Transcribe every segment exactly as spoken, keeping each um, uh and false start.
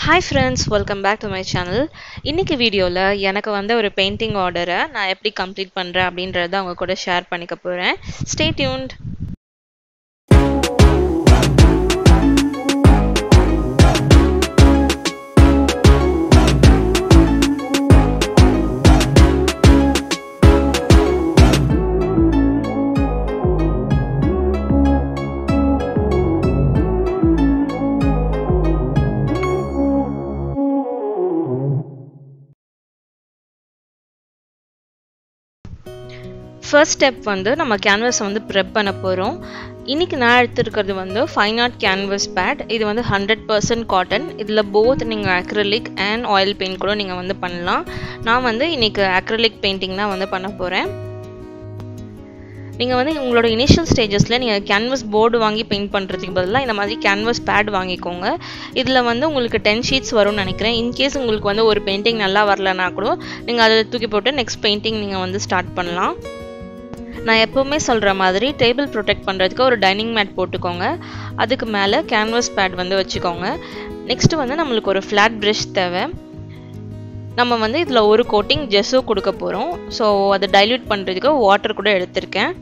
Hi friends, welcome back to my channel. இன்னைக்கு வீடியோல எனக்கு வந்த ஒரு பெயிண்டிங் ஆர்டரை நான் எப்படி கம்ப்ளீட் பண்றேன் அப்படின்றத உங்க கூட ஷேர் பண்ணிக்க போறேன். Stay tuned. First step வந்து நம்ம canvas வந்து prep பண்ண போறோம். இன்னைக்கு நான் எடுத்துக்கிறது வந்து fine art canvas pad. இது வந்து one hundred percent cotton. இதுல both நீங்க acrylic and oil paint கூட நீங்க வந்து பண்ணலாம். நான் வந்து இன்னைக்கு acrylic painting தான் வந்து பண்ண போறேன். நீங்க வந்து உங்களோட initial stagesல நீங்க canvas board வாங்கி paint பண்றதுக்கு பதிலா இந்த மாதிரி canvas pad வாங்கிக்கோங்க. இதுல வந்து உங்களுக்கு ten sheets வரும்னு நினைக்கிறேன். in case உங்களுக்கு வந்து ஒரு painting நல்லா வரலனா கூட நீங்க அதை தூக்கி போட்டு next painting நீங்க வந்து ஸ்டார்ட் பண்ணலாம். நான் எப்பவுமே சொல்ற மாதிரி டேபிள் ப்ரொடெக்ட் பண்றதுக்கு ஒரு டைனிங் மேட் போட்டுக்கோங்க. அதுக்கு மேல canvas pad வந்து வச்சுக்கோங்க. நெக்ஸ்ட் வந்து நமக்கு ஒரு flat brush தேவை. நம்ம வந்து இதுல ஒரு கோட்டிங் ஜெஸ்ஸோ கொடுக்க போறோம். சோ அதை டைல்யூட் பண்றதுக்கு வாட்டர் கூட எடுத்துர்க்கேன்.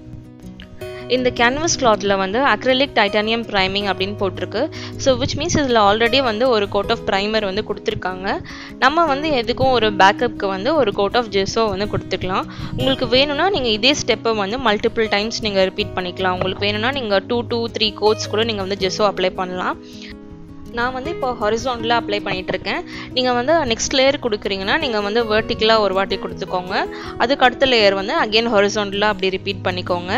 இந்த canvas clothல வந்து acrylic titanium priming அப்படினு போட்டுருக்கு. so which means இதுல ஆல்ரெடி வந்து ஒரு coat of primer வந்து கொடுத்திருக்காங்க. நம்ம வந்து எதுக்கும் ஒரு பேக்கப்க்கு வந்து ஒரு coat of gesso வந்து கொடுத்துக்கலாம். உங்களுக்கு வேணும்னா நீங்க இதே ஸ்டெப்பை வந்து மல்டிபிள் டைம்ஸ் நீங்க ரிப்பீட் பண்ணிக்கலாம். உங்களுக்கு வேணும்னா நீங்க two to three coats கூட நீங்க வந்து gesso அப்ளை பண்ணலாம். நான் வந்து இப்போ ஹாரிசான்டலா அப்ளை பண்ணிட்டு இருக்கேன். நீங்க வந்து நெக்ஸ்ட் லேயர் கொடுக்குறீங்கன்னா நீங்க வந்து வெர்டிகலா ஒரு வாட்டி கொடுத்துக்கோங்க. அதுக்கு அடுத்த லேயர் வந்து அகைன் ஹாரிசான்டலா அப்படி ரிப்பீட் பண்ணிக்கோங்க.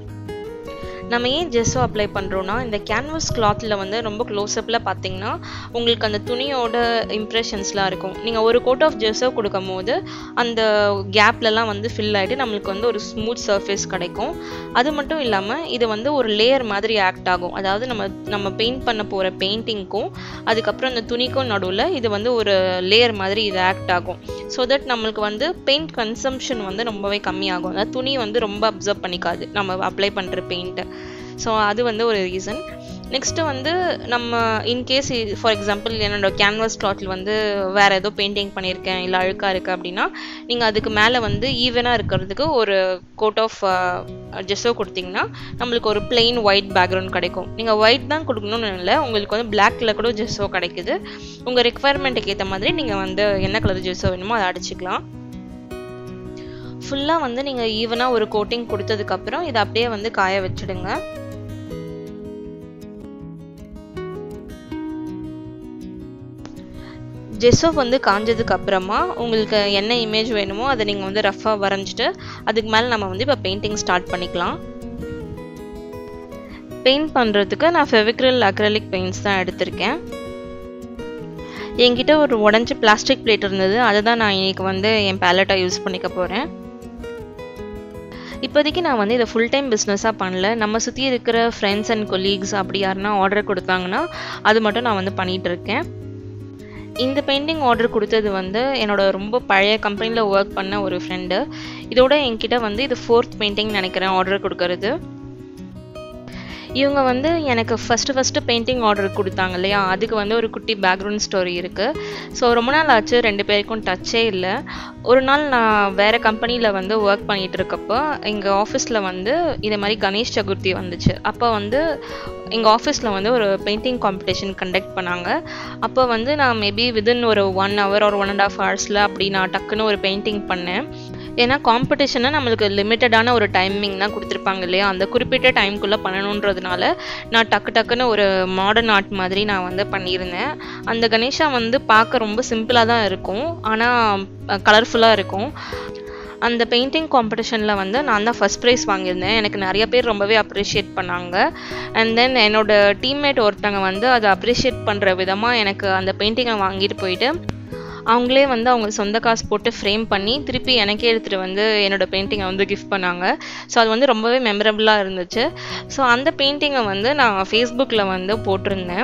நம்ம ஏன் ஜெஸ்ஸோ அப்ளை பண்றோம்னா இந்த canvas clothல வந்து ரொம்ப க்ளோஸ் அப்ல பாத்தீங்கன்னா உங்களுக்கு அந்த துணியோட இம்ப்ரஷன்ஸ்லாம் இருக்கும். நீங்க ஒரு coat of gesso கொடுக்கும்போது அந்த கேப்லலாம் வந்து ஃபில் ஆயிட்டு நமக்கு வந்து ஒரு ஸ்மூத் சர்ஃபேஸ் கிடைக்கும். அது மட்டும் இல்லாம இது வந்து ஒரு லேயர் மாதிரி ஆக்ட் ஆகும். அதாவது நம்ம நம்ம பெயிண்ட் பண்ண போற பெயிண்டிங்க்கும் அதுக்கு அப்புறம் அந்த துணிக்கும் நடுவுல இது வந்து ஒரு லேயர் மாதிரி இது ஆக்ட் ஆகும். so that நமக்கு வந்து பெயிண்ட் கன்சம்ப்ஷன் வந்து ரொம்பவே கம்மியாகும். அதாவது துணி வந்து ரொம்ப அப்சர்வ் பண்ணிக்காது நம்ம அப்ளை பண்ற பெயிண்ட். ஸோ அது வந்து ஒரு ரீசன். நெக்ஸ்ட் வந்து நம்ம இன்கேஸ் ஃபார் எக்ஸாம்பிள் என்னோட கேன்வாஸ் கிளாத்ல வந்து வேற ஏதோ பெயிண்டிங் பண்ணியிருக்கேன் இல்லை அழுக்கா இருக்கு அப்படின்னா நீங்கள் அதுக்கு மேலே வந்து ஈவனாக இருக்கிறதுக்கு ஒரு கோட் ஆஃப் ஜெஸ்ஸோ கொடுத்தீங்கன்னா நம்மளுக்கு ஒரு பிளெயின் ஒயிட் பேக்ரவுண்ட் கிடைக்கும். நீங்கள் ஒயிட் தான் கொடுக்கணும்னு இல்லை, உங்களுக்கு வந்து பிளாக்ல கூட ஜெஸ்ஸோ கிடைக்குது. உங்கள் ரெக்குவயர்மெண்ட்டுக்கு ஏற்ற மாதிரி நீங்கள் வந்து என்ன கலர் ஜெஸ்ஸோ வேணுமோ அதை அடிச்சுக்கலாம். ஃபுல்லாக வந்து நீங்கள் ஈவனாக ஒரு கோட்டிங் கொடுத்ததுக்கப்புறம் இதை அப்படியே வந்து காய வச்சுடுங்க. ஜெஸ்ஸோ வந்து காஞ்சதுக்கு அப்புறமா உங்களுக்கு என்ன இமேஜ் வேணுமோ அதை நீங்கள் வந்து ரஃபாக வரைஞ்சிட்டு அதுக்கு மேலே நம்ம வந்து இப்போ பெயிண்டிங் ஸ்டார்ட் பண்ணிக்கலாம். பெயிண்ட் பண்ணுறதுக்கு நான் ஃபெவிக்ரில் அக்ரிலிக் பெயிண்ட்ஸ் தான் எடுத்திருக்கேன். என்கிட்ட ஒரு உடஞ்சி பிளாஸ்டிக் பிளேட் இருந்தது, அதை தான் நான் இன்னைக்கு வந்து என் பேலட்டாக யூஸ் பண்ணிக்க போகிறேன். இப்போதைக்கு நான் வந்து இதை ஃபுல் டைம் பிஸ்னஸாக பண்ணல. நம்ம சுற்றி இருக்கிற ஃப்ரெண்ட்ஸ் அண்ட் கொலீக்ஸ் அப்படி யாருன்னா ஆர்டர் கொடுத்தாங்கன்னா அது மட்டும் நான் வந்து பண்ணிகிட்டு இருக்கேன். இந்த பெயிண்டிங் ஆர்டர் கொடுத்தது வந்து என்னோட ரொம்ப பழைய கம்பெனியில் ஒர்க் பண்ண ஒரு ஃப்ரெண்டு. இதோட என்கிட்ட வந்து இது ஃபோர்த் பெயிண்டிங் நினைக்கிறேன் ஆர்டர் கொடுக்கறது. இவங்க வந்து எனக்கு ஃபஸ்ட்டு ஃபஸ்ட்டு பெயிண்டிங் ஆர்டர் கொடுத்தாங்க இல்லையா, அதுக்கு வந்து ஒரு குட்டி பேக்ரவுண்ட் ஸ்டோரி இருக்குது. ஸோ ரொம்ப நாள் ஆச்சு, ரெண்டு பேருக்கும் டச்சே இல்லை. ஒரு நாள் நான் வேறு கம்பெனியில் வந்து ஒர்க் பண்ணிகிட்டு இருக்கப்போ எங்கள் ஆஃபீஸில் வந்து இதே மாதிரி கணேஷ் சதுர்த்தி வந்துச்சு. அப்போ வந்து எங்கள் ஆஃபீஸில் வந்து ஒரு பெயிண்டிங் காம்படிஷன் கண்டக்ட் பண்ணாங்க. அப்போ வந்து நான் மேபி வித்தின் ஒரு ஒன் ஹவர் ஒரு ஒன் அண்ட் ஆஃப் ஹவர்ஸில் அப்படி நான் டக்குன்னு ஒரு பெயிண்டிங் பண்ணேன். ஏன்னா காம்படிஷனை நம்மளுக்கு லிமிட்டடான ஒரு டைமிங் தான் கொடுத்துருப்பாங்க இல்லையா, அந்த குறிப்பிட்ட டைம்குள்ளே பண்ணணுன்றதுனால நான் டக்கு டக்குன்னு ஒரு மாடர்ன் ஆர்ட் மாதிரி நான் வந்து பண்ணியிருந்தேன். அந்த கணேஷா வந்து பார்க்க ரொம்ப சிம்பிளாக தான் இருக்கும், ஆனால் கலர்ஃபுல்லாக இருக்கும். அந்த பெயிண்டிங் காம்படிஷனில் வந்து நான் தான் ஃபஸ்ட் ப்ரைஸ் வாங்கியிருந்தேன். எனக்கு நிறைய பேர் ரொம்பவே அப்ரிஷியேட் பண்ணாங்க. அண்ட் தென் என்னோட டீம்மேட் ஒருத்தவங்க வந்து அதை அப்ரிஷியேட் பண்ணுற விதமாக எனக்கு அந்த பெயிண்டிங்கை வாங்கிட்டு போயிட்டு அவங்களே வந்து அவங்க சொந்த காசு போட்டு ஃப்ரேம் பண்ணி திருப்பி எனக்கே எடுத்துகிட்டு வந்து என்னோடய பெயிண்டிங்கை வந்து கிஃப்ட் பண்ணாங்க. ஸோ அது வந்து ரொம்பவே மெமரபுளாக இருந்துச்சு. ஸோ அந்த பெயிண்டிங்கை வந்து நான் ஃபேஸ்புக்கில் வந்து போட்டிருந்தேன்.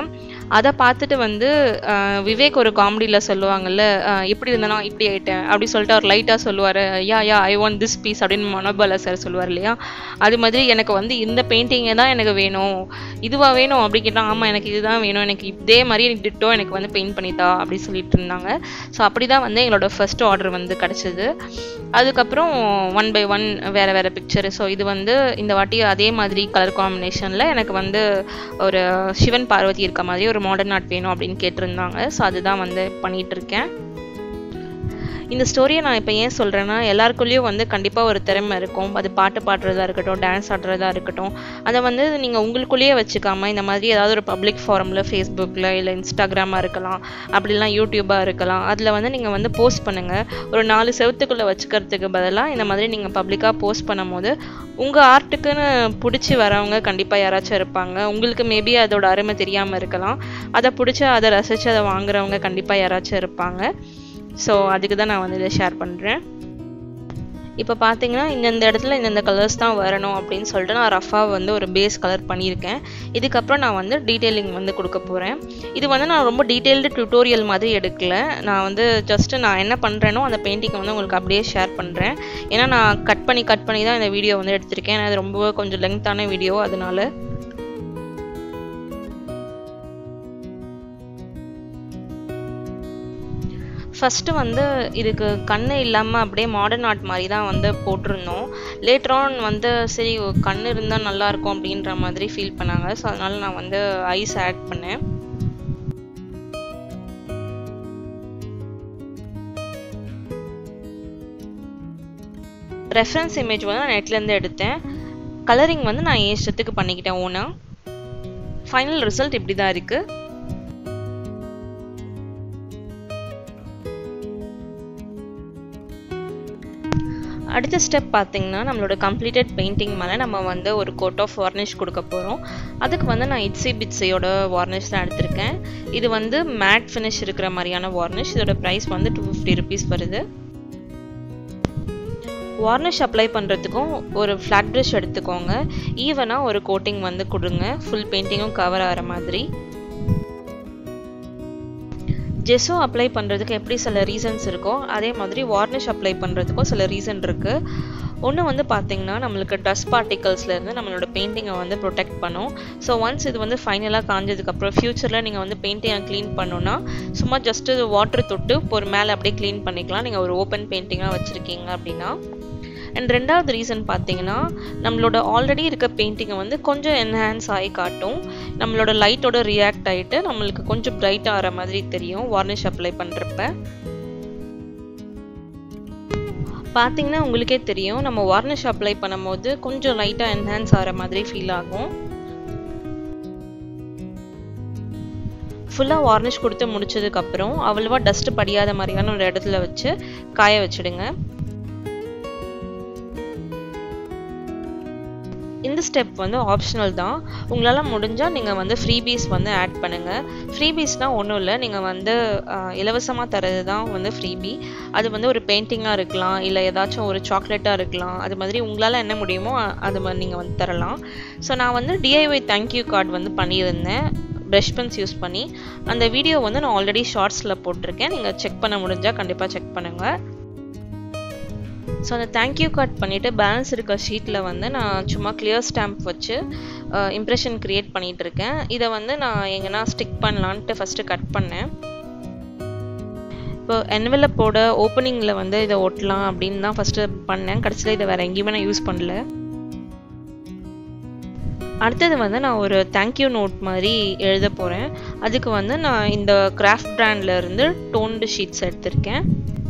அதை பார்த்துட்டு வந்து விவேக் ஒரு காமெடியில் சொல்லுவாங்கல்ல, எப்படி இருந்தனா இப்படி ஆயிட்டேன் அப்படி சொல்லிட்டு அவர் லைட்டாக சொல்லுவார், yeah yeah I want this piece அப்படின்னு மனோபாலா சார் சொல்லுவார் இல்லையா. அது மாதிரி எனக்கு வந்து இந்த பெயிண்டிங்கை தான் எனக்கு வேணும், இதுவாக வேணும் அப்படி கேட்டால், ஆமாம் எனக்கு இதுதான் வேணும், எனக்கு இதே மாதிரி எனக்கு டிட்டோ எனக்கு வந்து பெயிண்ட் பண்ணித்தா அப்படி சொல்லிட்டு இருந்தாங்க. ஸோ அப்படி தான் வந்து எங்களோட ஃபர்ஸ்ட் ஆர்டர் வந்து கிடச்சிது. அதுக்கப்புறம் ஒன் பை ஒன் வேறு வேறு பிக்சர். ஸோ இது வந்து இந்த வாட்டி அதே மாதிரி கலர் காம்பினேஷனில் எனக்கு வந்து ஒரு சிவன் பார்வதி இருக்க மாதிரி ஒரு மாடர்ன் ஆர்ட் வேணும் அப்படின்னு கேட்டிருந்தாங்க. ஸோ அதுதான் வந்து பண்ணிட்டு இருக்கேன். இந்த ஸ்டோரியை நான் இப்போ ஏன் சொல்கிறேன்னா, எல்லாருக்குள்ளேயும் வந்து கண்டிப்பாக ஒரு திறமை இருக்கும். அது பாட்டு பாடுறதா இருக்கட்டும், டான்ஸ் ஆடுறதா இருக்கட்டும், அதை வந்து நீங்கள் உங்களுக்குள்ளேயே வச்சுக்காமல் இந்த மாதிரி ஏதாவது ஒரு பப்ளிக் ஃபாரமில் ஃபேஸ்புக்கில் இல்லை இன்ஸ்டாகிராமாக இருக்கலாம், அப்படிலாம் யூடியூப்பாக இருக்கலாம், அதில் வந்து நீங்கள் வந்து போஸ்ட் பண்ணுங்கள். ஒரு நாலு செவத்துக்குள்ளே வச்சுக்கிறதுக்கு பதிலாக இந்த மாதிரி நீங்கள் பப்ளிக்காக போஸ்ட் பண்ணும் போது உங்கள் ஆர்ட்டுக்குன்னு பிடிச்சி வரவங்க கண்டிப்பாக யாராச்சும் இருப்பாங்க. உங்களுக்கு மேபி அதோட அருமை தெரியாமல் இருக்கலாம், அதை பிடிச்சி அதை ரசித்து அதை வாங்குறவங்க கண்டிப்பாக யாராச்சும் இருப்பாங்க. ஸோ அதுக்கு தான் நான் வந்து இதை ஷேர் பண்ணுறேன். இப்போ பார்த்தீங்கன்னா இந்தந்த இடத்துல இந்தந்த கலர்ஸ் தான் வரணும் அப்படின்னு சொல்லிட்டு நான் ரஃபாக வந்து ஒரு பேஸ் கலர் பண்ணியிருக்கேன். இதுக்கப்புறம் நான் வந்து டீட்டெயிலிங் வந்து கொடுக்க போகிறேன். இது வந்து நான் ரொம்ப டீட்டெயில்டு டியூட்டோரியல் மாதிரி எடுக்கல. நான் வந்து ஜஸ்ட்டு நான் என்ன பண்ணுறேனோ அந்த பெயிண்டிங்கை வந்து உங்களுக்கு அப்படியே ஷேர் பண்ணுறேன். ஏன்னா நான் கட் பண்ணி கட் பண்ணி தான் இந்த வீடியோ வந்து எடுத்திருக்கேன். ஏன்னா அது ரொம்ப கொஞ்சம் லெங்க்த்தான வீடியோ, அதனால ஃபஸ்ட்டு வந்து இதுக்கு கண் இல்லாமல் அப்படியே மாடர்ன் ஆர்ட் மாதிரி தான் வந்து போட்டிருந்தோம். லேட்டர் ஆன் வந்து சரி கண் இருந்தால் நல்லாயிருக்கும் அப்படின்ற மாதிரி ஃபீல் பண்ணாங்க. ஸோ அதனால் நான் வந்து ஐஸ் ஆட் பண்ணேன். ரெஃபரன்ஸ் இமேஜ் வந்து நான் நெட்லேருந்து எடுத்தேன். கலரிங் வந்து நான் என் இஷ்டத்துக்கு பண்ணிக்கிட்டேன் ஓனா. ஃபைனல் ரிசல்ட் இப்படி தான் இருக்குது. அடுத்த ஸ்டெப் பார்த்தீங்கன்னா, நம்மளோட கம்ப்ளீட்டட் பெயிண்டிங் மேலே நம்ம வந்து ஒரு கோட் ஆஃப் வார்னிஷ் கொடுக்க போகிறோம். அதுக்கு வந்து நான் இட்ஸி பிட்ஸையோட வார்னிஷ் தான் எடுத்திருக்கேன். இது வந்து மேட் ஃபினிஷ் இருக்கிற மாதிரியான வார்னிஷ். இதோட ப்ரைஸ் வந்து டூ ஃபிஃப்டி ருபீஸ் வருது. வார்னிஷ் அப்ளை பண்ணுறதுக்கும் ஒரு ஃப்ளாட் ப்ரஷ் எடுத்துக்கோங்க. ஈவனாக ஒரு கோட்டிங் வந்து கொடுங்க, ஃபுல் பெயிண்டிங்கும் கவர் ஆகிற மாதிரி. ஜெஸ்ஸோ அப்ளை பண்ணுறதுக்கு எப்படி சில ரீசன்ஸ் இருக்கோ, அதே மாதிரி வார்னிஷ் அப்ளை பண்ணுறதுக்கும் சில ரீசன் இருக்குது. ஒன்று வந்து பார்த்திங்கன்னா, நம்மளுக்கு டஸ்ட் பார்ட்டிகல்ஸ்லேருந்து நம்மளோட பெயிண்டிங்கை வந்து ப்ரொடெக்ட் பண்ணும். ஸோ ஒன்ஸ் இது வந்து ஃபைனலாக காஞ்சதுக்கப்புறம் ஃப்யூச்சரில் நீங்கள் வந்து பெயிண்டிங்கை க்ளீன் பண்ணோன்னா சும்மா ஜஸ்ட்டு வாட்டர் தொட்டு ஒரு மேலே அப்படியே க்ளீன் பண்ணிக்கலாம், நீங்கள் ஒரு ஓப்பன் பெயிண்டிங்காக வச்சுருக்கீங்க அப்படின்னா. அண்ட் ரெண்டாவது ரீசன் பார்த்தீங்கன்னா, நம்மளோட ஆல்ரெடி இருக்க பெயிண்டிங்கை வந்து கொஞ்சம் என்ஹான்ஸ் ஆகி காட்டும். நம்மளோட லைட்டோட ரியாக்ட் ஆகிட்டு நம்மளுக்கு கொஞ்சம் பிரைட்டாக ஆகிற மாதிரி தெரியும் வார்னிஷ் அப்ளை பண்ணுறப்ப. பார்த்தீங்கன்னா உங்களுக்கே தெரியும், நம்ம வார்னிஷ் அப்ளை பண்ணும்போது கொஞ்சம் லைட்டாக என்ஹான்ஸ் ஆகிற மாதிரி ஃபீல் ஆகும். ஃபுல்லாக வார்னிஷ் கொடுத்து முடிச்சதுக்கப்புறம் அவ்வளோவா டஸ்ட் படியாத மாதிரியான ஒரு இடத்துல வச்சு காய வச்சுடுங்க. இந்த ஸ்டெப் வந்து ஆப்ஷனல் தான். உங்களால் முடிஞ்சால் நீங்கள் வந்து ஃப்ரீபீஸ் வந்து ஆட் பண்ணுங்கள். ஃப்ரீபீஸ்னால் ஒன்றும் இல்லை, நீங்கள் வந்து இலவசமாக தரது தான் வந்து ஃப்ரீபி. அது வந்து ஒரு பெயிண்டிங்காக இருக்கலாம், இல்லை ஏதாச்சும் ஒரு சாக்லேட்டாக இருக்கலாம். அது மாதிரி உங்களால் என்ன முடியுமோ அது மாதிரி நீங்கள் வந்து தரலாம். ஸோ நான் வந்து டிஐஒய் தேங்க்யூ கார்டு வந்து பண்ணியிருந்தேன் ப்ரஷ் பென்ஸ் யூஸ் பண்ணி. அந்த வீடியோ வந்து நான் ஆல்ரெடி ஷார்ட்ஸில் போட்டிருக்கேன், நீங்கள் செக் பண்ண முடிஞ்சால் கண்டிப்பாக செக் பண்ணுங்கள். ஸோ அந்த தேங்க்யூ கார்ட் பண்ணிவிட்டு பேலன்ஸ் இருக்க ஷீட்டில் வந்து நான் சும்மா கிளியர் ஸ்டாம்ப் வச்சு இம்ப்ரெஷன் க்ரியேட் பண்ணிகிட்டு இருக்கேன். இதை வந்து நான் எங்கன்னா ஸ்டிக் பண்ணலான்ட்டு ஃபஸ்ட்டு கட் பண்ணேன். இப்போ என்வெலப்போட ஓப்பனிங்கில் வந்து இதை ஒட்டலாம் அப்படின்னு தான் ஃபஸ்ட்டு பண்ணேன். கடைசியில் இதை வேறு எங்கேயுமே நான் யூஸ் பண்ணல. அடுத்தது வந்து நான் ஒரு தேங்க்யூ நோட் மாதிரி எழுத போகிறேன். அதுக்கு வந்து நான் இந்த கிராஃப்ட் பிராண்டில் இருந்து டோன்டு ஷீட்ஸ் எடுத்திருக்கேன்.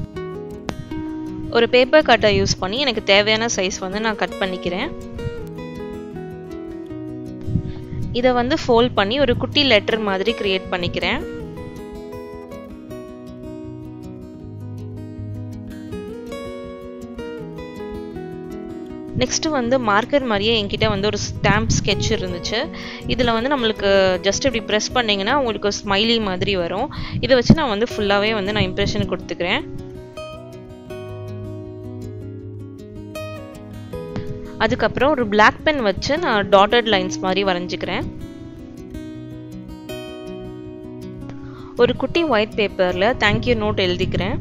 ஒரு பேப்பர் கட்டை யூஸ் பண்ணி எனக்கு தேவையான சைஸ் வந்து நான் கட் பண்ணிக்கிறேன். இதை வந்து ஃபோல்ட் பண்ணி ஒரு குட்டி லெட்டர் மாதிரி கிரியேட் பண்ணிக்கிறேன். நெக்ஸ்ட்டு வந்து மார்க்கர் மாதிரியே என்கிட்ட வந்து ஒரு ஸ்டாம்ப் ஸ்கெட்ச் இருந்துச்சு. இதில் வந்து நம்மளுக்கு ஜஸ்ட் இப்படி ப்ரெஸ் பண்ணிங்கன்னா உங்களுக்கு ஸ்மைலி மாதிரி வரும். இதை வச்சு நான் வந்து ஃபுல்லாகவே வந்து நான் இம்ப்ரெஷன் கொடுத்துக்கிறேன். அதுக்கப்புறம் ஒரு பிளாக் பென் வச்சு நான் டாட்டட் லைன்ஸ் மாதிரி வரைஞ்சிக்கிறேன். ஒரு குட்டி ஒயிட் பேப்பரில் தேங்க்யூ நோட் எழுதிக்கிறேன்.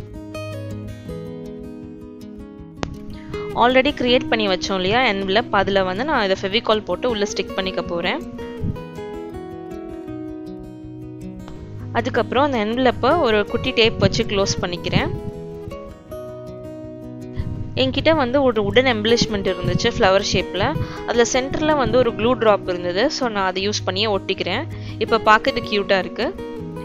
ஆல்ரெடி கிரியேட் பண்ணி வச்சோம் இல்லையா என்வலப், அதில் வந்து நான் இதை ஃபெவிகால் போட்டு உள்ளே ஸ்டிக் பண்ணிக்க போகிறேன். அதுக்கப்புறம் அந்த என்வலப்பை ஒரு குட்டி டேப் வச்சு க்ளோஸ் பண்ணிக்கிறேன். என்கிட்ட வந்து ஒரு உடன் எம்பிளிஷ்மெண்ட் இருந்துச்சு ஃப்ளவர் ஷேப்பில். அதில் சென்டரில் வந்து ஒரு க்ளூ ட்ராப் இருந்தது. ஸோ நான் அதை யூஸ் பண்ணியே ஒட்டிக்கிறேன். இப்போ பார்க்க இது க்யூட்டாக இருக்குது.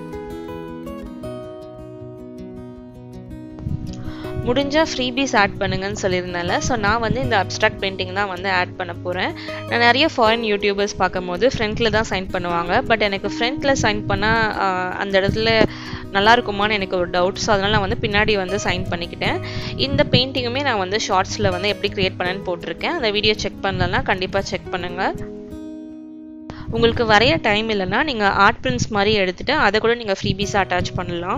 முடிஞ்சால் ஃப்ரீபீஸ் ஆட் பண்ணுங்கன்னு சொல்லியிருந்தேன்ல. ஸோ நான் வந்து இந்த அப்ஸ்ட்ராக்ட் பெயிண்டிங் தான் வந்து ஆட் பண்ண போகிறேன். நான் நிறைய ஃபாரின் யூடியூபர்ஸ் பார்க்கும்போது ஃப்ரண்ட்டில் தான் சைன் பண்ணுவாங்க. பட் எனக்கு ஃப்ரண்ட்டில் சைன் பண்ணால் அந்த இடத்துல நல்லா இருக்குமான்னு எனக்கு ஒரு டவுட். ஸோ அதனால் நான் வந்து பின்னாடி வந்து சைன் பண்ணிக்கிட்டேன். இந்த பெயிண்டிங்குமே நான் வந்து ஷார்ட்ஸில் வந்து எப்படி க்ரியேட் பண்ணேன்னு போட்டிருக்கேன். அந்த வீடியோ செக் பண்ணலன்னா கண்டிப்பாக செக் பண்ணுங்கள். உங்களுக்கு வரைய டைம் இல்லைன்னா நீங்கள் ஆர்ட் பிரிண்ட்ஸ் மாதிரி எடுத்துகிட்டு அதை கூட நீங்கள் ஃப்ரீபீஸாக அட்டாச் பண்ணலாம்.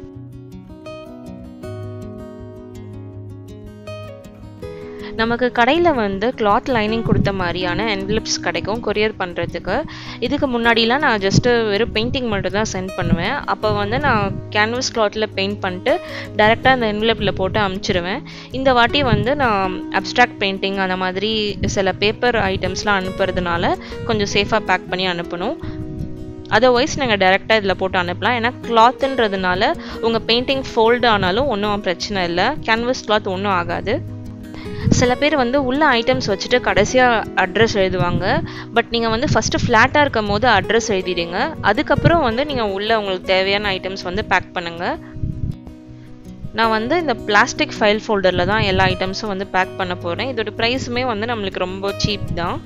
நமக்கு கடையில் வந்து கிளாத் லைனிங் கொடுத்த மாதிரியான என்வலப்ஸ் கிடைக்கும் கொரியர் பண்ணுறதுக்கு. இதுக்கு முன்னாடிலாம் நான் ஜஸ்ட்டு வெறும் பெயிண்டிங் மட்டும் தான் சென்ட் பண்ணுவேன். அப்போ வந்து நான் கேன்வஸ் கிளாத்தில் பெயிண்ட் பண்ணிட்டு டைரெக்டாக அந்த என்வலப்பில் போட்டு அனுப்பிச்சிடுவேன். இந்த வாட்டி வந்து நான் அப்ஸ்ட்ராக்ட் பெயிண்டிங் அந்த மாதிரி சில பேப்பர் ஐட்டம்ஸ்லாம் அனுப்புறதுனால கொஞ்சம் சேஃபாக பேக் பண்ணி அனுப்பணும். அதர்வைஸ் நீங்கள் டைரெக்டாக இதில் போட்டு அனுப்பலாம். ஏன்னா கிளாத்துன்றதுனால உங்கள் பெயிண்டிங் ஃபோல்டு ஆனாலும் ஒன்றும் பிரச்சனை இல்லை. கேன்வஸ் கிளாத் ஒன்றும் ஆகாது. சில பேர் வந்து உள்ள ஐட்டம்ஸ் வச்சுட்டு கடைசியாக அட்ரஸ் எழுதுவாங்க. பட் நீங்கள் வந்து ஃபஸ்ட்டு ஃப்ளாட்டாக இருக்கும் போது அட்ரஸ் எழுதிடுங்க. அதுக்கப்புறம் வந்து நீங்கள் உள்ள உங்களுக்கு தேவையான ஐட்டம்ஸ் வந்து பேக் பண்ணுங்கள். நான் வந்து இந்த பிளாஸ்டிக் ஃபைல் ஃபோல்டரில் தான் எல்லா ஐட்டம்ஸும் வந்து பேக் பண்ண போகிறேன். இதோட ப்ரைஸுமே வந்து நம்மளுக்கு ரொம்ப சீப் தான்.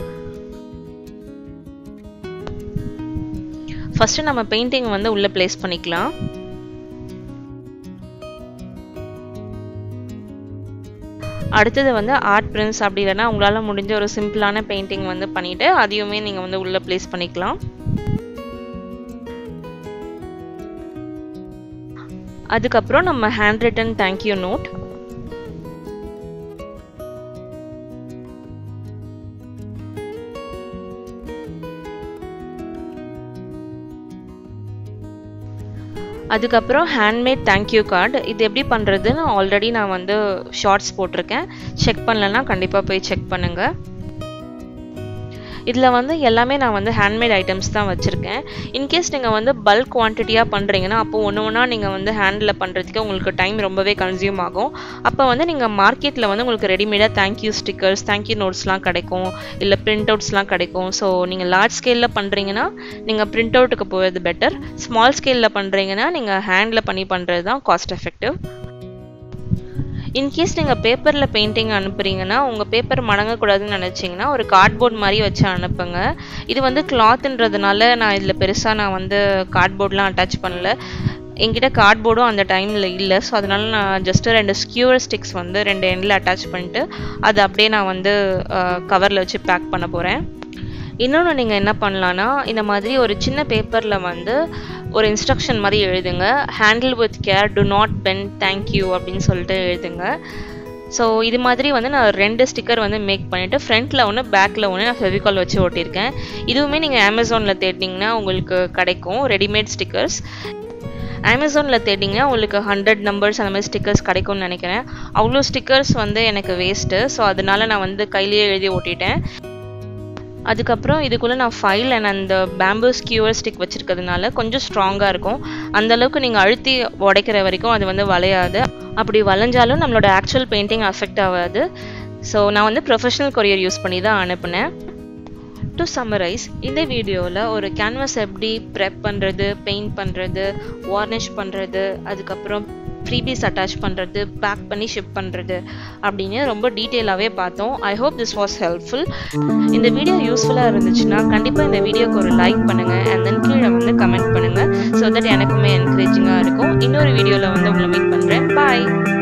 ஃபஸ்ட்டு நம்ம பெயிண்டிங் வந்து உள்ளே ப்ளேஸ் பண்ணிக்கலாம். அடுத்தது வந்து ஆர்ட் பிரிண்ட்ஸ் அப்படி இல்லைன்னா உங்களால் முடிஞ்ச ஒரு சிம்பிளான பெயிண்டிங் வந்து பண்ணிவிட்டு அதையுமே நீங்கள் வந்து உள்ளே ப்ளேஸ் பண்ணிக்கலாம். அதுக்கப்புறம் நம்ம ஹேண்ட் ரிட்டன் தேங்க்யூ நோட். அதுக்கப்புறம் ஹேண்ட்மேட் தேங்க்யூ கார்டு. இது எப்படி பண்ணுறதுன்னு ஆல்ரெடி நான் வந்து ஷார்ட்ஸ் போட்டிருக்கேன். செக் பண்ணலன்னா கண்டிப்பாக போய் செக் பண்ணுங்கள். இதில் வந்து எல்லாமே நான் வந்து ஹேண்ட்மேட் ஐட்டம்ஸ் தான் வச்சுருக்கேன். இன்கேஸ் நீங்கள் வந்து பல்க் குவான்டிட்டியாக பண்ணுறீங்கன்னா அப்போ ஒன்று ஒன்றா நீங்கள் வந்து ஹேண்டில் பண்ணுறதுக்கு உங்களுக்கு டைம் ரொம்பவே கன்சியூம் ஆகும். அப்போ வந்து நீங்கள் மார்க்கெட்டில் வந்து உங்களுக்கு ரெடிமேடாக தேங்க்யூ ஸ்டிக்கர்ஸ் தேங்க்யூ நோட்ஸ்லாம் கிடைக்கும், இல்லை பிரிண்ட் அவுட்ஸ்லாம் கிடைக்கும். ஸோ நீங்கள் லார்ஜ் ஸ்கேலில் பண்ணுறீங்கன்னா நீங்கள் பிரிண்ட் அவுட்டுக்கு போகிறது பெட்டர். ஸ்மால் ஸ்கேலில் பண்ணுறீங்கன்னா நீங்கள் ஹேண்டில் பண்ணி பண்ணுறது தான் காஸ்ட் எஃபெக்டிவ். இன்கேஸ் நீங்கள் பேப்பரில் பெயிண்டிங் அனுப்புறீங்கன்னா உங்கள் பேப்பர் மடங்கக்கூடாதுன்னு நினச்சிங்கன்னா ஒரு கார்ட்போர்ட் மாதிரி வச்சு அனுப்புங்க. இது வந்து கிளாத்ன்றதுனால நான் இதில் பெருசாக நான் வந்து கார்ட்போர்ட்லாம் அட்டாச் பண்ணல. என்கிட்ட கார்ட்போர்டும் அந்த டைமில் இல்லை. ஸோ அதனால நான் ஜஸ்ட்டு ரெண்டு ஸ்கியூவர் ஸ்டிக்ஸ் வந்து ரெண்டு எண்டில் அட்டாச் பண்ணிட்டு அதை அப்படியே நான் வந்து கவரில் வச்சு பேக் பண்ண போகிறேன். இன்னொன்று நீங்கள் என்ன பண்ணலான்னா இந்த மாதிரி ஒரு சின்ன பேப்பரில் வந்து ஒரு இன்ஸ்ட்ரக்ஷன் மாதிரி எழுதுங்க. Handle with care, do not bend, thank you அப்படின்னு சொல்லிட்டு எழுதுங்க. ஸோ இது மாதிரி வந்து நான் ரெண்டு ஸ்டிக்கர் வந்து மேக் பண்ணிவிட்டு ஃப்ரண்ட்டில் ஒன்று பேக்கில் ஒன்று நான் ஃபெவிகால் வச்சு ஒட்டியிருக்கேன். இதுவுமே நீங்கள் அமேசானில் தேடினீங்கன்னா உங்களுக்கு கிடைக்கும் ரெடிமேட் ஸ்டிக்கர்ஸ். அமேசானில் தேடிங்கன்னா உங்களுக்கு ஹண்ட்ரட் நம்பர்ஸ் அந்த மாதிரி ஸ்டிக்கர்ஸ் கிடைக்கும்னு நினைக்கிறேன். அவ்வளோ ஸ்டிக்கர்ஸ் வந்து எனக்கு வேஸ்ட்டு. ஸோ அதனால நான் வந்து கையிலேயே எழுதி ஓட்டிட்டேன். அதுக்கப்புறம் இதுக்குள்ளே நான் ஃபைல் அண்ட் அந்த பேம்பூ ஸ்கியூவர் ஸ்டிக் வச்சுருக்கிறதுனால கொஞ்சம் ஸ்ட்ராங்காக இருக்கும். அந்தளவுக்கு நீங்கள் அழுத்தி உடைக்கிற வரைக்கும் அது வந்து வளையாது. அப்படி வளைஞ்சாலும் நம்மளோட ஆக்சுவல் பெயிண்டிங் அஃபெக்ட் ஆகாது. ஸோ நான் வந்து ப்ரொஃபஷனல் கொரியர் யூஸ் பண்ணி தான் அனுப்புனேன். டு சம்மரைஸ், இந்த வீடியோவில் ஒரு கேன்வாஸ் எப்படி ப்ரெப் பண்ணுறது, பெயிண்ட் பண்ணுறது, வார்னிஷ் பண்ணுறது, அதுக்கப்புறம் ஃப்ரீபீஸ் அட்டாச் பண்ணுறது, பேக் பண்ணி ஷிப் பண்ணுறது அப்படின்னு ரொம்ப டீட்டெயிலாகவே பார்த்தோம். I hope this was helpful. இந்த வீடியோ யூஸ்ஃபுல்லாக இருந்துச்சுன்னா கண்டிப்பாக இந்த வீடியோக்கு ஒரு லைக் பண்ணுங்கள் அண்ட் தென் கீழே வந்து கமெண்ட் பண்ணுங்கள். ஸோ தட் எனக்குமே என்கரேஜிங்காக இருக்கும். இன்னொரு வீடியோவில் வந்து உங்களை மீட் பண்ணுறேன். பாய்.